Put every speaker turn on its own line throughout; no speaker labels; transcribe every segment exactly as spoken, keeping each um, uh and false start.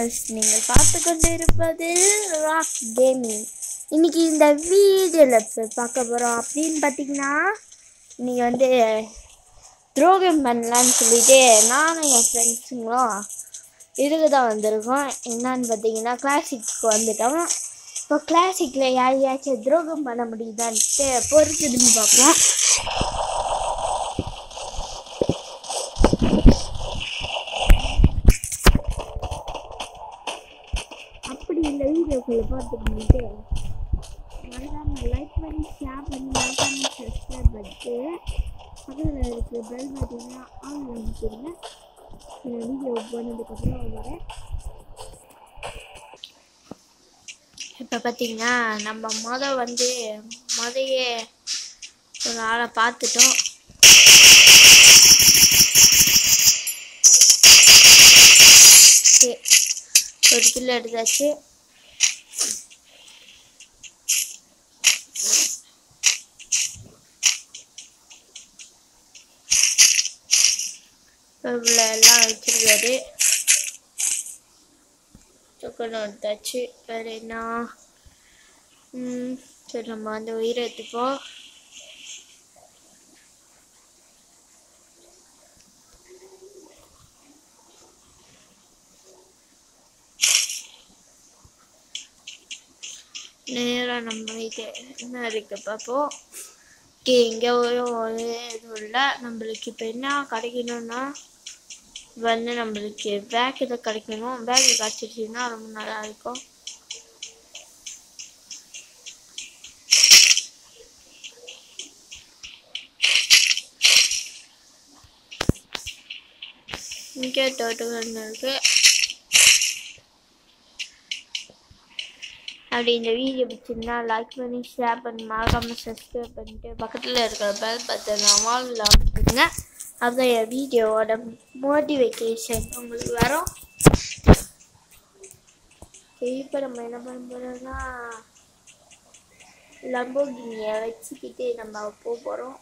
Friends, நீங்கள் பார்த்து கொண்டு இருப்பது ராக் கேமிங். இன்னைக்கு இந்த வீடியோவில் பார்க்க போகிறோம் அப்படின்னு பார்த்தீங்கன்னா, இன்னைக்கு வந்து துரோகம் பண்ணலான்னு சொல்லிட்டு நானும் என் ஃப்ரெண்ட்ஸுங்களும் இதுக்கு தான் வந்திருக்கோம். என்னான்னு பார்த்தீங்கன்னா, கிளாசிக்கு வந்துட்டோம். இப்போ கிளாசிக்கில் யாரையாச்சும் துரோகம் பண்ண முடியுதான்ட்டு பொறுத்துன்னு பார்ப்போம். அப்படி இந்த வீடியோக்குள்ளே பார்த்துக்கிட்டு மறக்காமல் லைக் பண்ணி ஷேர் பண்ணி மறக்காமல் சப்ஸ்கிரைப் பண்ணிட்டு பக்கத்தில் இருக்கிற பெல் பார்த்தீங்கன்னா ஆன் பண்ணிக்கிறீங்க. இந்த வீடியோ போனதுக்கப்புறம் வரேன். இப்போ பார்த்தீங்கன்னா நம்ம மொதல் வந்து மொதையே ஒரு ஆளை பார்த்துட்டோம். ஒரு கிலோ எடுத்தாச்சு. எல்லாம் வச்சிருக்காரு. தொக்கணும் எடுத்தாச்சு. வேற என்ன? ம் சரி, நம்ம அந்த உயிரை எடுத்துப்போம். நேராக நம்ம இது என்ன இருக்கு பார்ப்போம். ஓகே, இங்கே ஒரு எதுவும் இல்லை. நம்மளுக்கு இப்போ என்ன கிடைக்கணும்னா வந்து நம்மளுக்கு பேக் இதை கிடைக்கணும். பேக் கிடச்சிருச்சுன்னா ரொம்ப நல்லா இருக்கும். இங்கே டோட்டல் இருக்கு. அப்படி இந்த வீடியோ பிடிச்சிருந்தா லைக் பண்ணி ஷேர் பண்ணி மறக்காமல் சப்ஸ்கிரைப் பண்ணிட்டு பக்கத்தில் இருக்கிற பெல் பட்டனை ஆல்ல அமுத்துங்க. அதுதான் என் வீடியோவோட மோட்டிவேஷன் உங்களுக்கு வரும். இப்போ நம்ம என்ன பண்ண போகிறோம்னா லம்போர்கினியை வச்சுக்கிட்டு நம்ம போக போகிறோம்.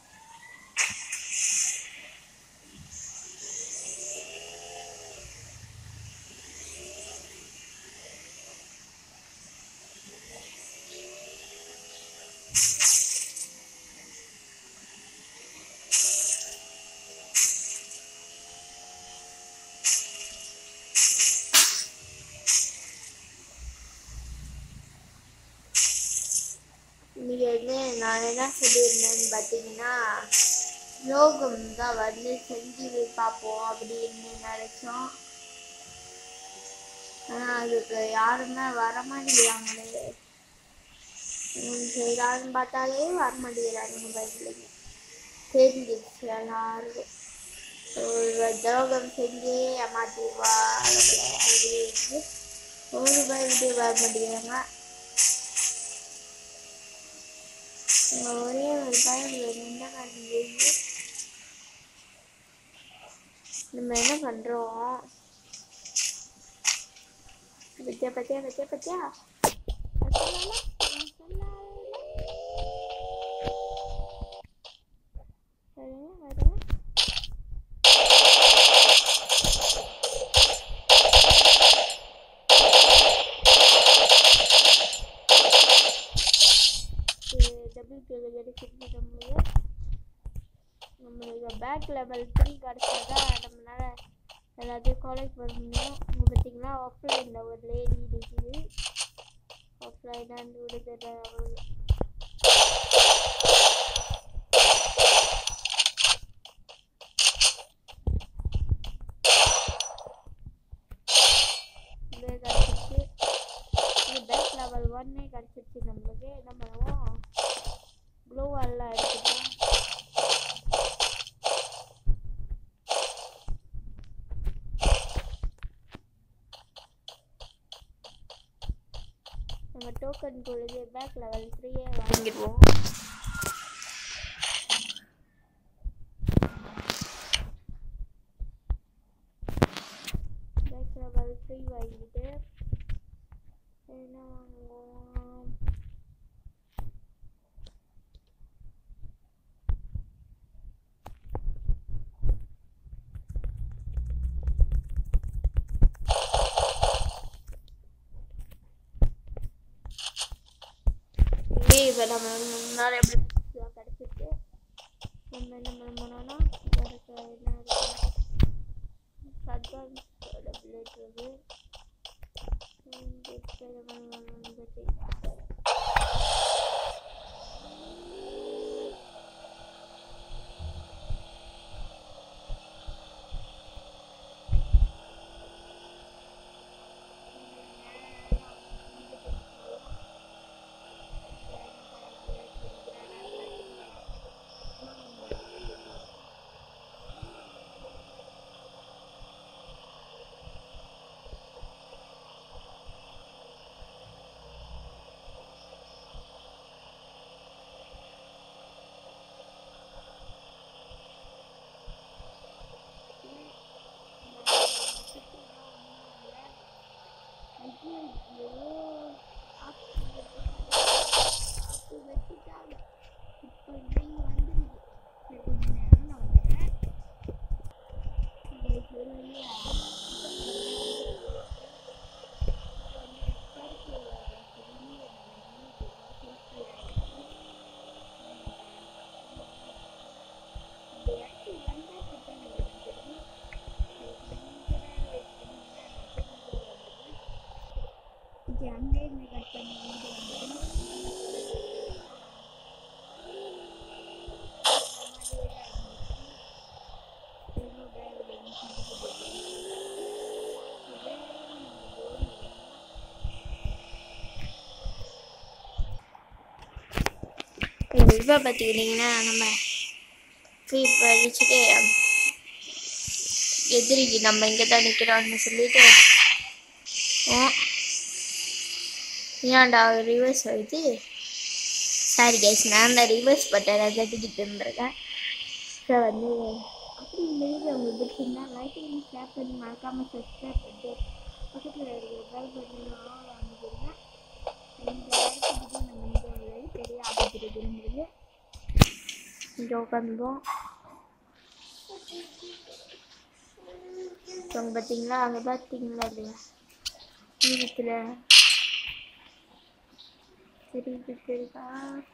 இன்னைக்கு வந்து நான் என்ன சொல்லியிருந்தேன்னு பார்த்தீங்கன்னா, யோகம் தான் வந்து செஞ்சு பார்ப்போம் அப்படின்னு நினைச்சோம். ஆனால் அதுக்கு யாருமே வரமாட்டேங்கிறாங்களே. செய்யலான்னு பார்த்தாலே வரமாட்டேங்கிறாங்க. பதிலுங்க தெரிஞ்சிச்சு எல்லாருக்கும். ஒரு யோகம் செஞ்சே ஏமாத்திடுவா அப்படின்னு ஒரு பயந்து வர மாட்டேங்கிறாங்க. ஒரே ஒரு பயம் என்ன பண்ணுறது. நம்ம என்ன பண்ணுறோம்? பத்தியா பத்தியா பத்தியா பத்தியா நம்மளுக்கு பேக் லெவல் த்ரீ கிடச்சதா நம்மளால எல்லாத்தையும் காலேஜ் பண்ண முடியும். இங்கே பார்த்தீங்கன்னா ஆஃப்லைனில் ஒரு லேடி இருக்குது. ஆஃப்லைனாக விடுதல் இது கிடச்சிருச்சு. இது பேக் லெவல் ஒன்னே கிடச்சிருச்சு. நம்மளுக்கு என்ன பண்ணுவோம்? க்ளோவெல்லாம் எடுத்துப்போம். நம்ம டோக்கன் பொழுது பேக் லெவல் த்ரீயே வாங்கிடுவோம். பேக் லெவல் த்ரீ வாங்கிட்டு என்ன வாங்குவோம்? இப்போ நம்ம முன்னாடி எப்படி கிடச்சிட்டு நம்ம என்ன பண்ண போனோம்னா எனக்கு என்ன அட்வான்ஸோட பிளேட் வந்து இப்போ பார்த்துக்கிட்டிங்கன்னா நம்ம ஃப்ரீ படிச்சுட்டு எதிரிக்கு நம்ம இங்கே தான் நிற்கிறோம்னு சொல்லிட்டு ஏன்டா ரிவர்ஸ் ஆகுது. சாரி கைஸ், நான் தான் ரிவர்ஸ் பட்டனை தட்டிக்கிட்டு இருந்திருக்கேன். ஸோ வந்து அப்படி இந்த வீடியோ உங்களுக்கு பிடிச்சிருந்தா லைக் பண்ணி ஷேர் பண்ணி மறக்காமல் சப்ஸ்கிரைப் பண்ணிட்டு பக்கத்தில் இருக்கிற பெல் பட்டனை ஆன் பண்ணிக்கிறீங்க. இந்த இடத்துக்கு நம்ம இந்த பெரிய ஆபத்து இருந்தது இங்கே உட்காந்துவோம். இப்போ பார்த்தீங்களா, அங்கே பார்த்தீங்களா இல்லையா தூரத்தில் தெரியுது தெரியுதா?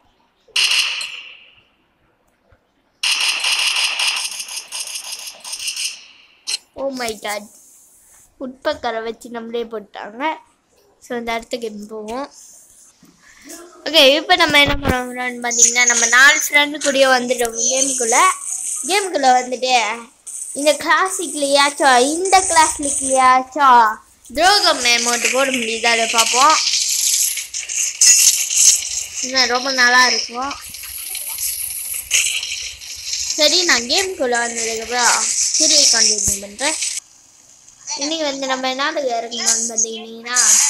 ஓ மை காட், உட்பக்கரை வச்சு நம்மளே போட்டாங்க. ஸோ அந்த இடத்துக்கு போவோம். ஓகே, இப்போ நம்ம என்ன பண்ணுறோம்னு பார்த்தீங்கன்னா, நம்ம நாலு ஃப்ரெண்டு கூடயே வந்துட்டோம் கேமுக்குள்ளே. கேமுக்குள்ளே வந்துட்டு இந்த கிளாஸுக்குலையாச்சும் இந்த கிளாஸ்லிக்குலையாச்சும் துரோகம் அமௌண்ட் போட முடியுதா அதை பார்ப்போம். இன்னும் ரொம்ப நல்லா இருக்கும். சரி, நான் கேமுக்குள்ளே வந்ததுக்கப்புறம் சீரியல் கண்டினியூ பண்ணுறேன். இன்னைக்கு வந்து நம்ம நாட்டுக்கு இறங்கணும்னு பார்த்தீங்கன்னா